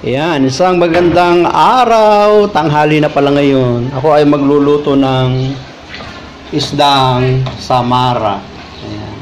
Yan, isang magandang araw, tanghali na pala ngayon. Ako ay magluluto ng isdang samara. Ayan.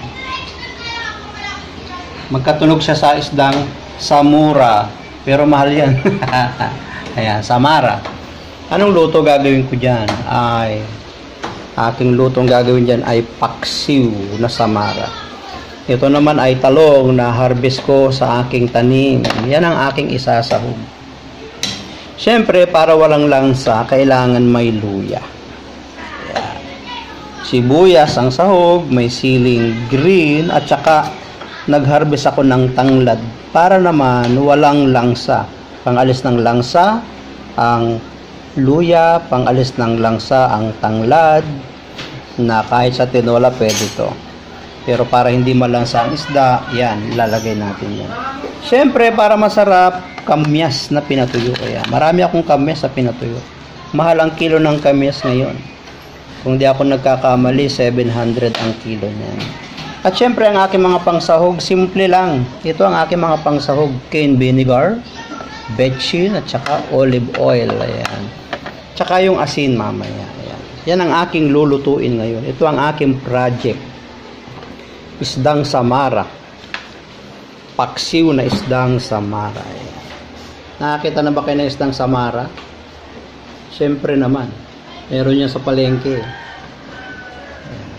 Magkatunog siya sa isdang samura, pero mahal yan. Ayan, samara. Anong luto gagawin ko dyan? Aking lutong gagawin dyan ay paksiw na samara. Ito naman ay talong na harvest ko sa aking tanim. Yan ang aking isasahog. Siyempre, para walang langsa, kailangan may luya. Yan. Sibuyas ang sahog, may siling green, at saka nag-harvest ako ng tanglad para naman walang langsa. Pangalis ng langsa, ang luya, pangalis ng langsa, ang tanglad, na kahit sa tinola pwede ito. Pero para hindi malansa ang isda, yan, ilalagay natin yan. Siyempre, para masarap, kamyas na pinatuyo. Ayan. Marami akong kamyas na pinatuyo. Mahal ang kilo ng kamyas ngayon. Kung di ako nagkakamali, 700 ang kilo niyan. At siyempre, ang aking mga pangsahog, simple lang. Ito ang aking mga pangsahog. Cane vinegar, betchin, at saka olive oil. Ayan. Tsaka yung asin mamaya. Ayan. Yan ang aking lulutuin ngayon. Ito ang aking project. Isdang samara. Paksiw na isdang samara. Ayan. Nakakita na ba kayo ng isdang samara? Siyempre naman. Meron yan sa palengke. Ayan.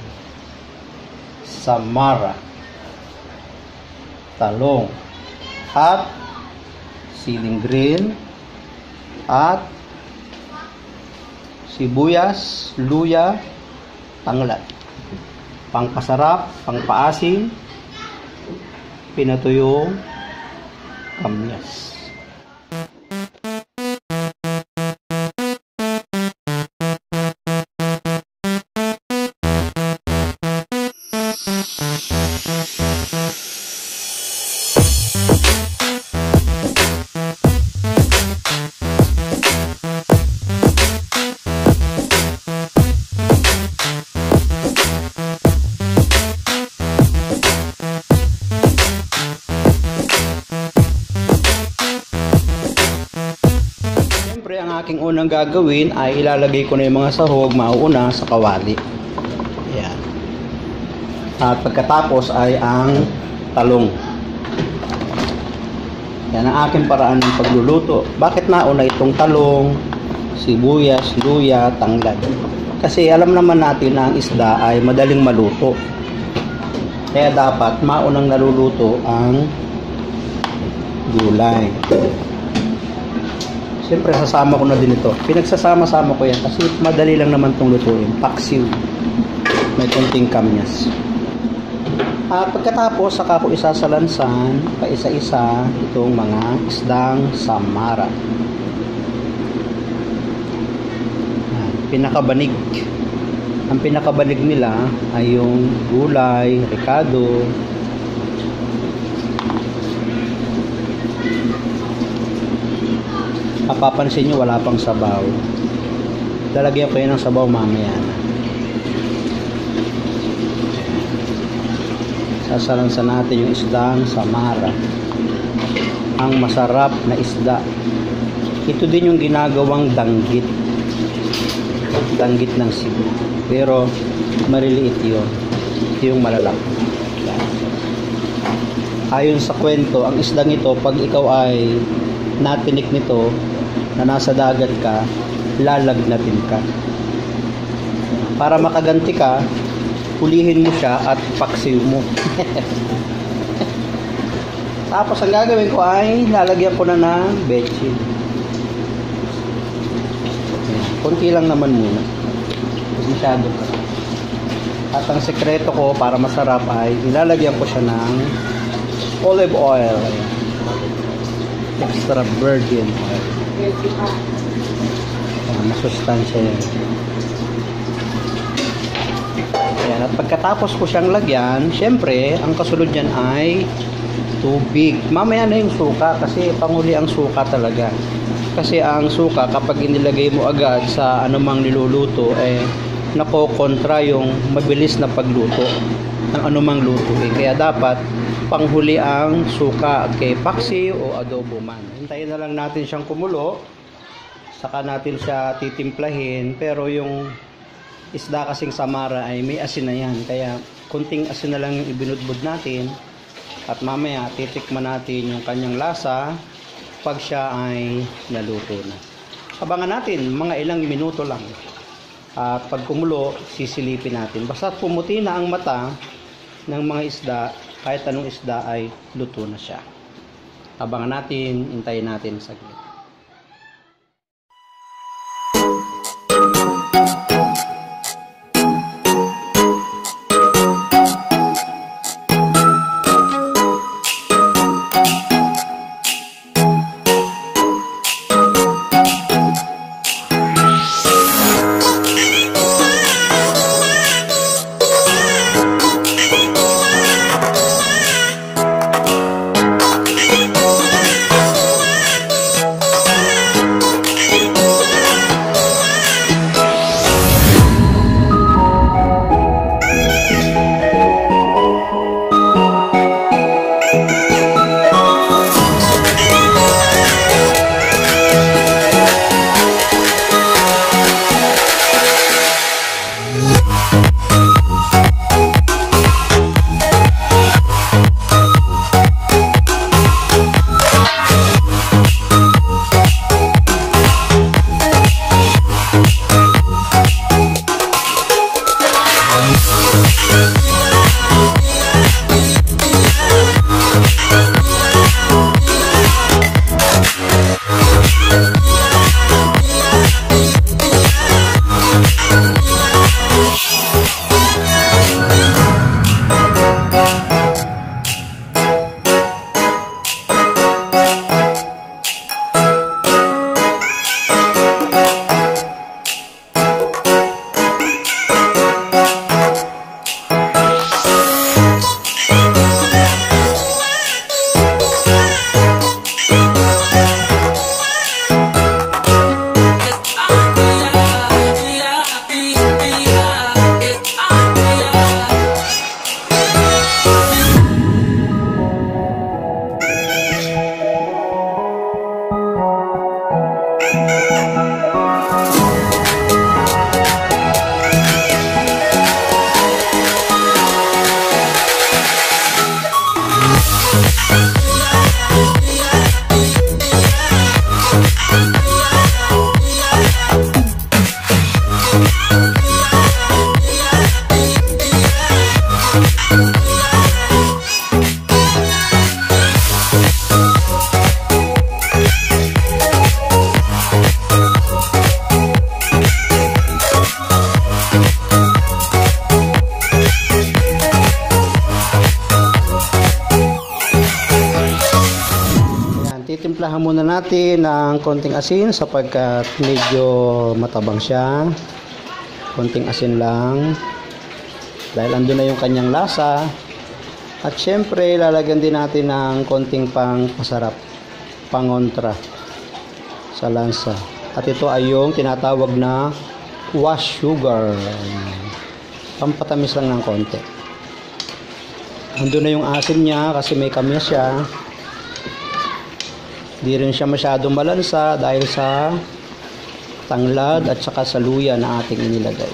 Samara. Talong. At siling green. At sibuyas, luya, tanglad. Pangpasarap, pangpaasim, pinatuyong kamyas. Ang aking unang gagawin ay ilalagay ko na yung mga sahog mauuna sa kawali. Ayan. At pagkatapos ay ang talong. Yan ang aking paraan ng pagluluto. Bakit nauna itong talong, sibuyas, luya, tanglad? Kasi alam naman natin na ang isda ay madaling maluto. Kaya dapat maunang naluluto ang gulay. Siyempre, sasama ko na din ito. Pinagsasama-sama ko yan kasi madali lang naman itong lutuin. Paksiw. May konting kamyas. At pagkatapos, saka ko isasalansan, paisa-isa, itong mga isdang samara. Pinakabanig. Ang pinakabanig nila ay yung gulay, ricado, mapapansin nyo wala pang sabaw. Lalagyan ko yun ng sabaw mamaya na. Sasalansan natin yung isdang samara. Ang masarap na isda. Ito din yung ginagawang danggit. Danggit ng Cebu. Pero maliliit yun. Ito yung malalaki. Ayon sa kwento, ang isdang ito, pag ikaw ay natinik nito, na nasa dagat ka, lalagnatin ka. Para makaganti ka, hulihin mo siya at paksiw mo. Tapos ang gagawin ko ay lalagyan ko na ng betchin. Kunti lang naman muna. Masyado ka. At ang sekreto ko para masarap ay ilalagyan ko siya ng olive oil. Extra virgin oil. Masustansya yan. Ayan, at pagkatapos ko siyang lagyan, syempre, ang kasunod yan ay tubig. Mamaya na yung suka kasi panghuli ang suka talaga. Kasi ang suka, kapag inilagay mo agad sa anumang niluluto, nakokontra yung mabilis na pagluto ng anumang luto. Kaya dapat panghuli ang suka kay paksiw o adobo man. Hintayin na lang natin siyang kumulo, saka natin siya titimplahin, pero yung isda kasing samara ay may asin na yan, kaya kunting asin na lang yung ibinudbud natin at mamaya titikman natin yung kanyang lasa pag siya ay naluto na. Abangan natin mga ilang minuto lang at pag kumulo sisilipin natin, basta pumuti na ang mata ng mga isda, kahit anong isda ay luto na siya. Abangan natin, hintayin natin saglit. Titimplahan muna natin ng konting asin sapagkat medyo matabang siya. Konting asin lang dahil andun na yung kanyang lasa. At syempre lalagyan din natin ng konting pasarap, pangontra sa lansa. At ito ay yung tinatawag na wash sugar, pampatamis lang ng konti. Andun na yung asin niya kasi may kamis siya. Di rin siya masyadong malansa dahil sa tanglad at saka sa luya na ating inilagay.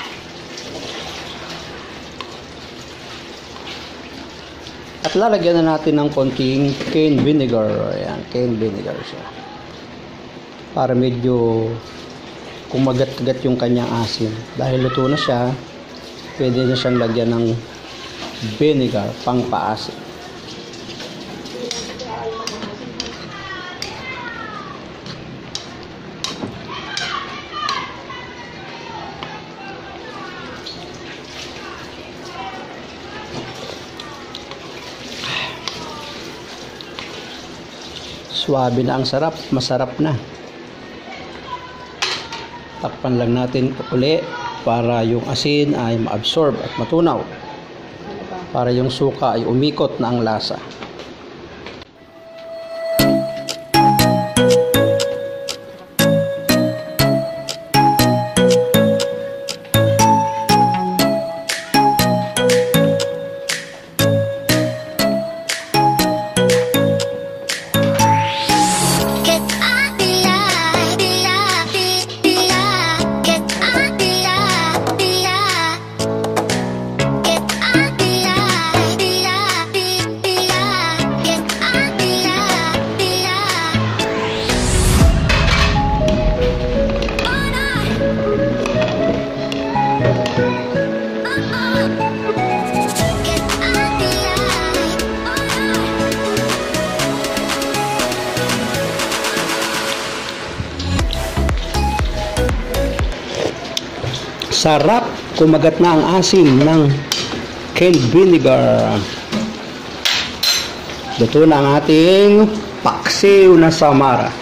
At lalagyan na natin ng konting cane vinegar. Ayan, cane vinegar siya. Para medyo kumagat-kagat yung kanyang asin. Dahil luto na siya, pwede na siyang lagyan ng vinegar pang paasin. Swabe na ang sarap, masarap na. Takpan lang natin uli para yung asin ay ma-absorb at matunaw. Para yung suka ay umikot na ang lasa. Sarap, kumagat na ang asim ng canned vinegar. Luto na ang ating paksiw na samara.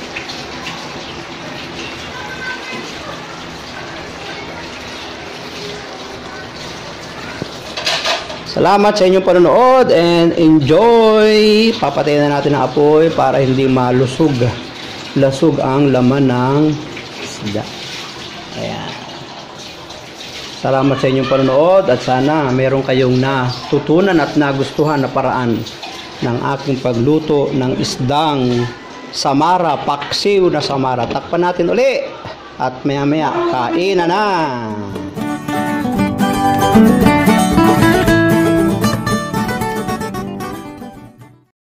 Salamat sa inyong panonood and enjoy! Papatayin na natin ang apoy para hindi lasog ang laman ng isda. Ayan. Salamat sa inyong panonood at sana meron kayong natutunan at nagustuhan na paraan ng aking pagluto ng isdang samara, paksiw na samara. Takpan natin uli at maya maya kainan na!